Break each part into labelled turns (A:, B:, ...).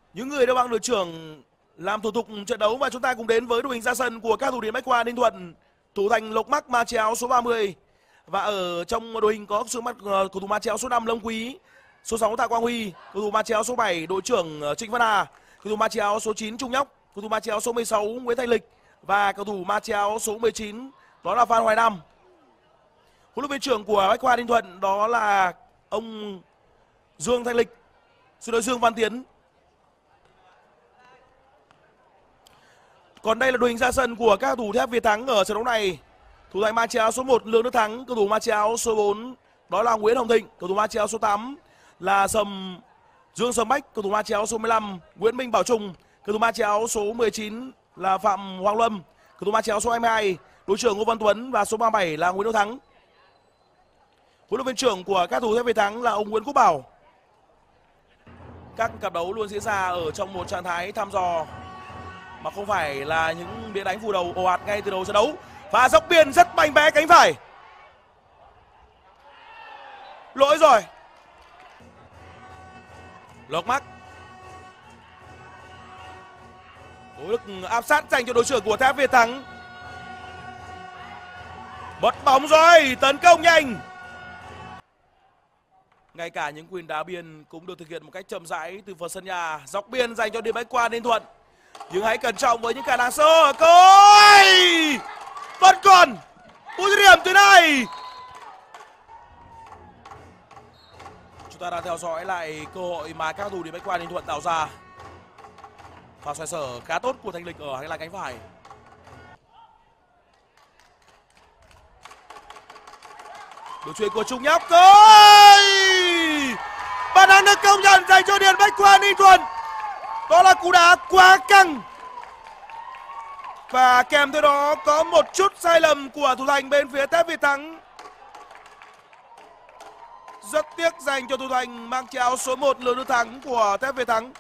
A: những người đã bằng đội trưởng làm thủ tục trận đấu và chúng ta cùng đến với đội hình ra sân của các thủ Điện Bách Khoa Ninh Thuận. Thủ thành Lộc Mắc mang chiếc áo số 30 và ở trong đội hình có số cầu thủ mang chiếc áo số 5 Lâm Quý, số 6 Tạ Quang Huy, cầu thủ mang chiếc áo số 7 đội trưởng Trịnh Văn Hà, cầu thủ mang chiếc áo số 9 Trung Nhóc, cầu thủ mang chiếc áo số 16 Nguyễn Thanh Lịch và cầu thủ mang chiếc áo số 19 đó là Phan Hoài Nam. Huấn luyện viên trưởng của Bách Khoa Ninh Thuận đó là ông Dương Thanh Lịch, xin lỗi Dương Văn Tiến. Còn đây là đội hình ra sân của các thủ Thép Việt Thắng ở trận đấu này. Thủ thành mang chiếc áo số 1 Lương Đức Thắng, cầu thủ mang chiếc áo số 4 đó là Nguyễn Hồng Thịnh, cầu thủ mang chiếc áo số 8 là Dương Sầm Bách, cầu thủ mang chiếc áo số 15 Nguyễn Minh Bảo Trung, cầu thủ mang chiếc áo số 19 là Phạm Hoàng Lâm, cầu thủ mang chiếc áo số 22 đội trưởng Ngô Văn Tuấn và số 37 là Nguyễn Đỗ Thắng. Huấn luyện viên trưởng của các thủ Thép Việt Thắng là ông Nguyễn Quốc Bảo. Các cặp đấu luôn diễn ra ở trong một trạng thái thăm dò mà không phải là những đĩa đánh phủ đầu ồ ạt ngay từ đầu trận đấu. Và dọc biên rất mạnh mẽ cánh phải. Lỗi rồi. Lộc Mắc. Nỗ lực áp sát dành cho đội trưởng của Thép Việt Thắng. Mất bóng rồi, tấn công nhanh. Ngay cả những quyền đá biên cũng được thực hiện một cách chậm rãi từ phần sân nhà. Dọc biên dành cho Điện Bách Khoa Ninh Thuận. Nhưng hãy cẩn trọng với những khả năng sơ cối. Vẫn còn ưu điểm từ này. Chúng ta đang theo dõi lại cơ hội mà các thủ Điện Bách Khoa Ninh Thuận tạo ra. Pha xoay sở khá tốt của Thanh Lịch ở hành lang cánh phải. Đường chuyền của Trung Nhóc ơi! Bàn thắng được công nhận dành cho Điện Bách Khoa Ninh Thuận. Đó là cú đá quá căng. Và kèm theo đó có một chút sai lầm của thủ thành bên phía Thép Việt Thắng. Rất tiếc dành cho thủ thành mang chiếc áo số 1 Lương Đức Thắng của Thép Việt Thắng.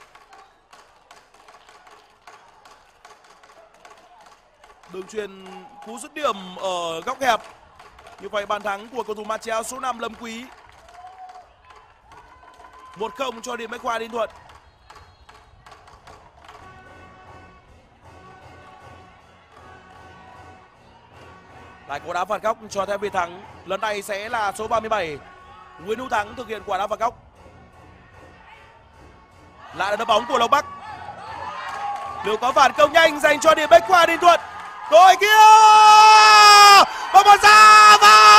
A: Đường chuyền cú dứt điểm ở góc hẹp. Như vậy bàn thắng của cầu thủ mang chiếc áo số 5 Lâm Quý. 1-0 cho Điện Bách Khoa Ninh Thuận. Lại có đá phạt góc cho Thép Việt Thắng. Lần này sẽ là số 37 Nguyễn Hữu Thắng thực hiện quả đá phạt góc. Lại là đá bóng của Lộc Bắc. Đều có phản công nhanh dành cho Điện Bách Khoa Ninh Thuận. Rồi kia, bóng vào ra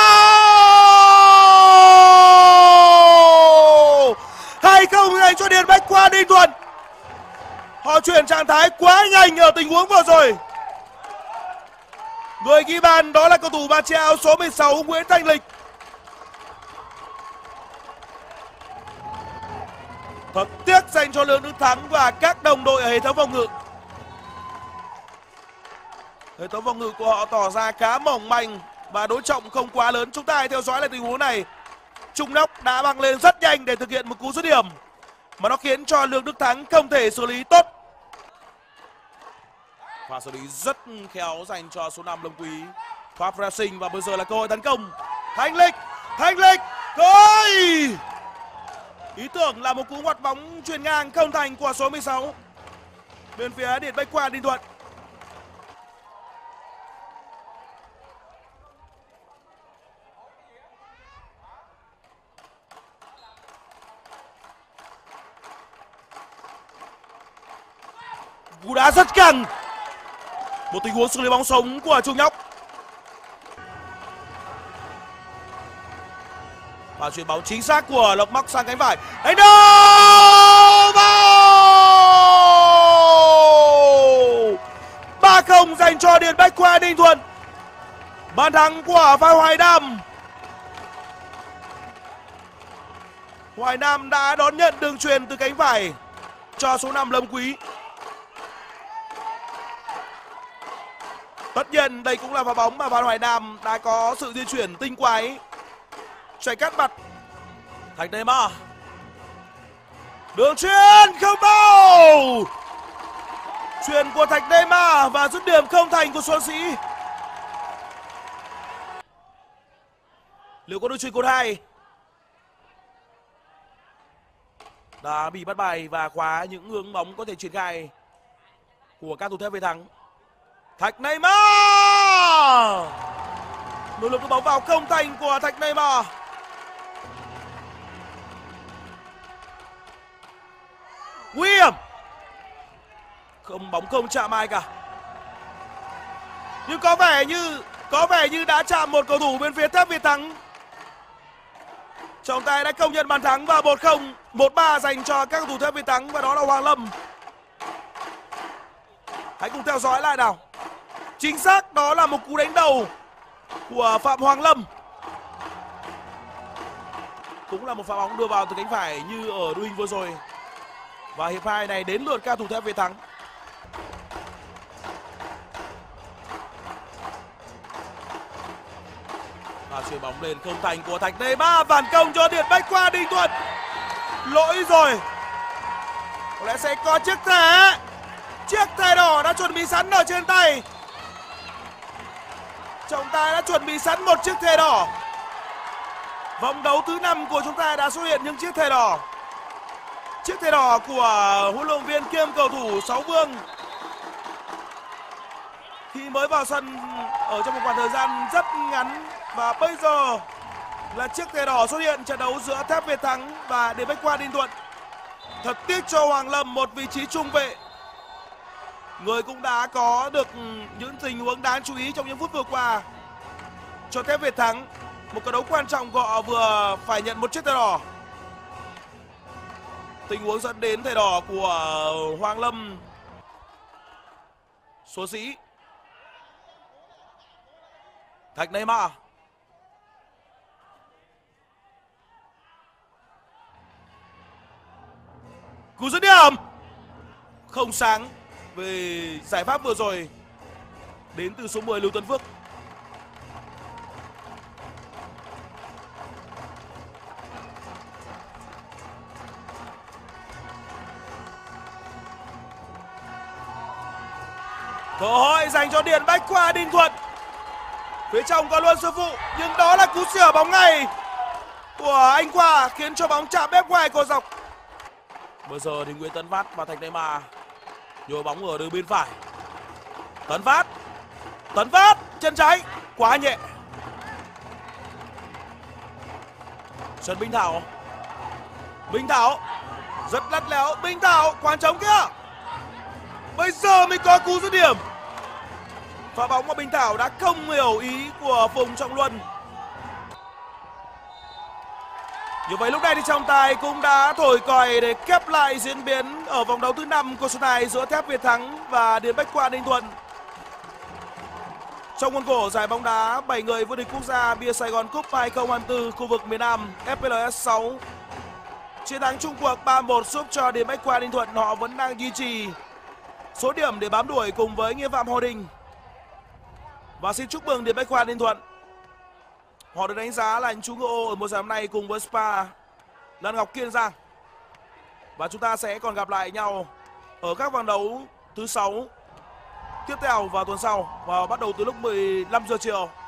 A: vào. 2-0 dành cho Điện Bách Khoa Ninh Thuận. Họ chuyển trạng thái quá nhanh ở tình huống vừa rồi. Người ghi bàn đó là cầu thủ mang chiếc áo số 16 Nguyễn Thanh Lịch. Thật tiếc dành cho Lương Đức Thắng và các đồng đội ở hệ thống phòng ngự. Hệ thống phòng ngự của họ tỏ ra khá mỏng manh và đối trọng không quá lớn. Chúng ta hãy theo dõi lại tình huống này. Trung Nhóc đã băng lên rất nhanh để thực hiện một cú dứt điểm mà nó khiến cho Lương Đức Thắng không thể xử lý tốt. Và xử lý rất khéo dành cho số 5 Lâm Quý. Pha pressing và bây giờ là cơ hội tấn công. Thanh Lịch ơi! Ý tưởng là một cú ngoặt bóng chuyền ngang không thành của số 16 bên phía Điện Bách Khoa Ninh Thuận. Cú đá rất căng. Một tình huống xử lý bóng sống của Trung Nhóc. Và chuyền bóng chính xác của Lộc Mắc sang cánh phải. Đánh đầu vào. 3-0 dành cho Điện Bách Khoa Ninh Thuận. Bàn thắng của Phan Hoài Nam. Hoài Nam đã đón nhận đường chuyền từ cánh phải cho số 5 Lâm Quý. Tất nhiên đây cũng là pha bóng mà Phan Hoài Nam đã có sự di chuyển tinh quái. Chạy cắt mặt Thành Neymar. Đường chuyền không vào. Chuyền của Thành Neymar và dứt điểm không thành của Xuân Sĩ. Liệu có đường chuyền cột 2? đã bị bắt bài và khóa những hướng bóng có thể triển khai của các thủ thép Việt Thắng. Thạch Neymar, nỗ lực đưa bóng vào không thành của Thạch Neymar. Nguy hiểm, không, bóng không chạm ai cả, nhưng có vẻ như đã chạm một cầu thủ bên phía thép Việt Thắng. Trọng tài đã công nhận bàn thắng và 1-0, 1-3 dành cho các cầu thủ thép Việt Thắng và đó là Hoàng Lâm. Hãy cùng theo dõi lại nào. Chính xác, đó là một cú đánh đầu của Phạm Hoàng Lâm. Cũng là một pha bóng đưa vào từ cánh phải như ở đội hình vừa rồi. Và hiệp 2 này đến lượt các thủ thép Việt Thắng. Và chuyền bóng lên không thành của Thạch Neymar, phản công cho Điện Bách Khoa Ninh Thuận. Lỗi rồi. Có lẽ sẽ có chiếc thẻ đỏ đã chuẩn bị sẵn ở trên tay. Trọng tài đã chuẩn bị sẵn một chiếc thẻ đỏ. Vòng đấu thứ 5 của chúng ta đã xuất hiện những chiếc thẻ đỏ. Chiếc thẻ đỏ của huấn luyện viên kiêm cầu thủ Sáu Vương khi mới vào sân ở trong một khoảng thời gian rất ngắn. Và bây giờ là chiếc thẻ đỏ xuất hiện trận đấu giữa thép Việt Thắng và Điện Bách Khoa Ninh Thuận. Thật tiếc cho Hoàng Lâm, một vị trí trung vệ, người cũng đã có được những tình huống đáng chú ý trong những phút vừa qua cho thép Việt Thắng. Một trận đấu quan trọng họ vừa phải nhận một chiếc thẻ đỏ. Tình huống dẫn đến thẻ đỏ của Hoàng Lâm. Số sĩ Thạch Neymar. Cú dứt điểm không sáng về giải pháp vừa rồi đến từ số 10 Lưu Tuấn Phước. Cơ hội dành cho Điện Bách Khoa Ninh Thuận. Phía trong có luôn sư phụ, nhưng đó là cú sửa bóng ngay của anh Khoa khiến cho bóng chạm bếp ngoài cột dọc. Bây giờ thì Nguyễn Tấn Phát và Thạch Neymar nhồi bóng ở đường biên phải. Tấn Phát chân trái quá nhẹ. Trần Minh Thảo rất lắt léo. Minh Thảo khoảng trống kia. Bây giờ mới có cú dứt điểm. Pha bóng của Minh Thảo đã không hiểu ý của Phùng Trọng Luân. Như vậy lúc này thì trọng tài cũng đã thổi còi để khép lại diễn biến ở vòng đấu thứ 5 của số này giữa thép Việt Thắng và Điện Bách Khoa Ninh Thuận. Trong khuôn khổ giải bóng đá 7 người vô địch quốc gia Bia Sài Gòn Cup 2024 khu vực miền Nam FPLS 6. Chiến thắng chung cuộc 3-1 giúp cho Điện Bách Khoa Ninh Thuận họ vẫn đang duy trì số điểm để bám đuổi cùng với Nghĩa Phạm Hòa Đình. Và xin chúc mừng Điện Bách Khoa Ninh Thuận. Họ được đánh giá là những chú ngựa ô ở mùa giải năm nay cùng với Spa Lan Ngọc Kiên Giang. Và chúng ta sẽ còn gặp lại nhau ở các vòng đấu thứ 6 tiếp theo vào tuần sau và bắt đầu từ lúc 15 giờ chiều.